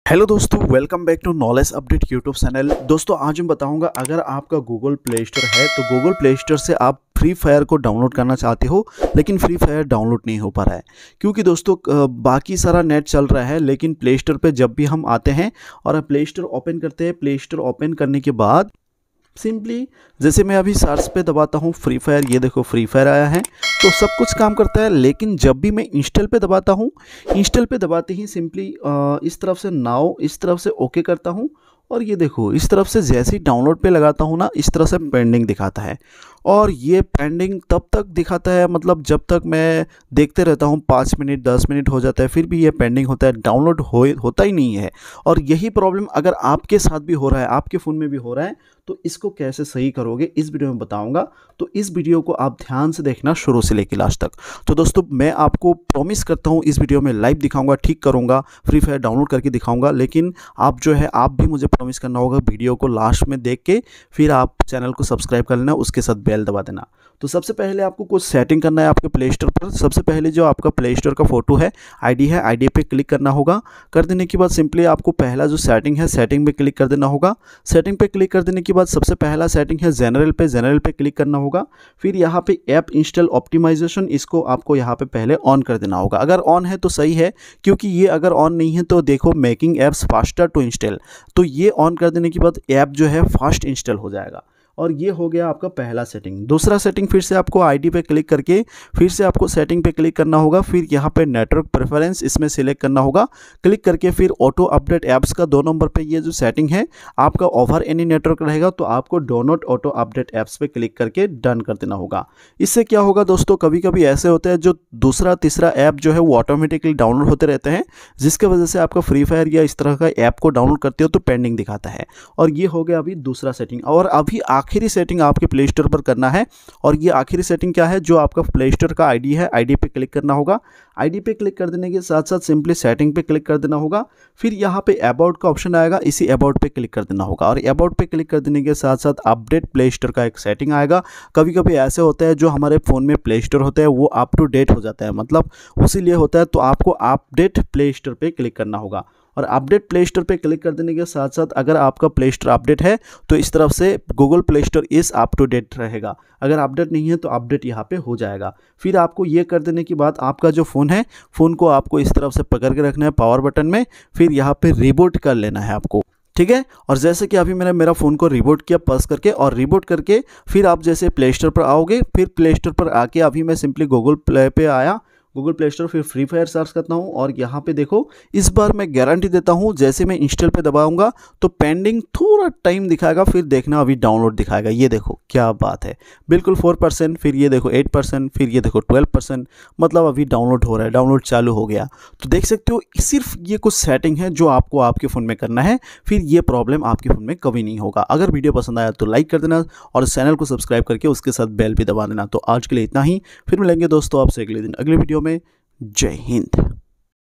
Hello दोस्तों, welcome back to knowledge update YouTube channel. दोस्तों आज मैं बताऊंगा, अगर आपका गूगल प्ले स्टोर है तो गूगल प्ले स्टोर से आप फ्री फायर को डाउनलोड करना चाहते हो, लेकिन फ्री फायर डाउनलोड नहीं हो पा रहा है क्योंकि दोस्तों बाकी सारा नेट चल रहा है, लेकिन प्ले स्टोर पे जब भी हम आते हैं और प्ले स्टोर ओपन करते हैं, प्ले स्टोर ओपन करने के बाद सिंपली जैसे मैं अभी सर्च पे दबाता हूँ फ्री फायर, ये देखो फ्री फायर आया है तो सब कुछ काम करता है। लेकिन जब भी मैं इंस्टॉल पे दबाता हूँ, इंस्टॉल पे दबाते ही सिंपली इस तरफ से नाउ, इस तरफ से ओके करता हूँ और ये देखो इस तरफ से जैसे ही डाउनलोड पे लगाता हूँ ना, इस तरह से पेंडिंग दिखाता है। और ये पेंडिंग तब तक दिखाता है, मतलब जब तक मैं देखते रहता हूँ 5 मिनट 10 मिनट हो जाता है, फिर भी ये पेंडिंग होता है, डाउनलोड होता ही नहीं है। और यही प्रॉब्लम अगर आपके साथ भी हो रहा है, आपके फ़ोन में भी हो रहा है, तो इसको कैसे सही करोगे इस वीडियो में बताऊंगा। तो इस वीडियो को आप ध्यान से देखना शुरू से लेकर लास्ट तक। तो दोस्तों मैं आपको प्रॉमिस करता हूँ इस वीडियो में लाइव दिखाऊंगा, ठीक करूंगा, फ्री फायर डाउनलोड करके दिखाऊंगा। लेकिन आप जो है, आप भी मुझे प्रॉमिस करना होगा, वीडियो को लास्ट में देख के फिर आप चैनल को सब्सक्राइब कर लेना, उसके साथ बेल दबा देना। तो सबसे पहले आपको कुछ सेटिंग करना है आपके प्ले स्टोर पर। सबसे पहले जो आपका प्ले स्टोर का फोटो है, आईडी है, आईडी पे क्लिक करना होगा। कर देने के बाद सिंपली आपको पहला जो सेटिंग है, सेटिंग पे क्लिक कर देना होगा। सेटिंग पे क्लिक कर देने के बाद सबसे पहला सेटिंग है जनरल पे, जनरल पे क्लिक करना होगा। फिर यहाँ पे ऐप इंस्टॉल ऑप्टिमाइजेशन, इसको आपको यहाँ पे पहले ऑन कर देना होगा। अगर ऑन है तो सही है, क्योंकि ये अगर ऑन नहीं है तो देखो making apps faster to install, तो ये ऑन कर देने के बाद ऐप जो है फास्ट इंस्टॉल हो जाएगा। और ये हो गया आपका पहला सेटिंग। दूसरा सेटिंग, फिर से आपको आईडी पे क्लिक करके फिर से आपको सेटिंग पे क्लिक करना होगा। फिर यहाँ पे नेटवर्क प्रेफरेंस, इसमें सिलेक्ट करना होगा। क्लिक करके फिर ऑटो अपडेट ऐप्स का 2 नंबर पे ये जो सेटिंग है, आपका ओवर एनी नेटवर्क रहेगा तो आपको do not auto update apps पे क्लिक करके डन कर देना होगा। इससे क्या होगा दोस्तों, कभी कभी ऐसे होते हैं जो दूसरा तीसरा ऐप जो है वो ऑटोमेटिकली डाउनलोड होते रहते हैं, जिसके वजह से आपका फ्री फायर या इस तरह का ऐप को डाउनलोड करते हो तो पेंडिंग दिखाता है। और ये हो गया अभी दूसरा सेटिंग। और अभी आखिरी सेटिंग आपके प्ले स्टोर पर करना है। और ये आखिरी सेटिंग क्या है, जो आपका प्ले स्टोर का आईडी है, आईडी पे क्लिक करना होगा। आईडी पे क्लिक कर देने के साथ साथ सिंपली सेटिंग पे क्लिक कर देना होगा। फिर यहाँ पे अबाउट का ऑप्शन आएगा, इसी अबाउट पे क्लिक कर देना होगा। और अबाउट पे क्लिक कर देने के साथ साथ अपडेट प्ले स्टोर का एक सेटिंग आएगा। कभी कभी ऐसे होता है जो हमारे फ़ोन में प्ले स्टोर होता है वो अप टू डेट हो जाता है, मतलब उसी लिए होता है, तो आपको अपडेट प्ले स्टोर पे क्लिक करना होगा। और अपडेट प्ले स्टोर पे क्लिक कर देने के साथ साथ अगर आपका प्ले स्टोर अपडेट है तो इस तरफ से गूगल प्ले स्टोर इस अप टू डेट रहेगा। अगर अपडेट नहीं है तो अपडेट यहाँ पे हो जाएगा। फिर आपको ये कर देने के बाद आपका जो फ़ोन है, फ़ोन को आपको इस तरफ से पकड़ के रखना है पावर बटन में। फिर यहाँ पे रिबूट कर लेना है आपको, ठीक है। और जैसे कि अभी मैंने मेरा फ़ोन को रिबूट किया पल्स करके, और रिबूट करके फिर आप जैसे प्ले स्टोर पर आओगे, फिर प्ले स्टोर पर आके अभी मैं सिंपली गूगल प्ले पे आया, गूगल प्ले स्टोर, फिर फ्री फायर सर्च करता हूँ। और यहाँ पे देखो इस बार मैं गारंटी देता हूँ, जैसे मैं इंस्टॉल पे दबाऊंगा तो पेंडिंग थोड़ा टाइम दिखाएगा, फिर देखना अभी डाउनलोड दिखाएगा। ये देखो क्या बात है, बिल्कुल 4%, फिर ये देखो 8%, फिर ये देखो 12%, मतलब अभी डाउनलोड हो रहा है, डाउनलोड चालू हो गया। तो देख सकते हो सिर्फ ये कुछ सेटिंग है जो आपको आपके फ़ोन में करना है, फिर ये प्रॉब्लम आपके फ़ोन में कभी नहीं होगा। अगर वीडियो पसंद आया तो लाइक कर देना और चैनल को सब्सक्राइब करके उसके साथ बेल भी दबा देना। तो आज के लिए इतना ही, फिर मिलेंगे दोस्तों आपसे अगले दिन अगले वीडियो में। जय हिंद।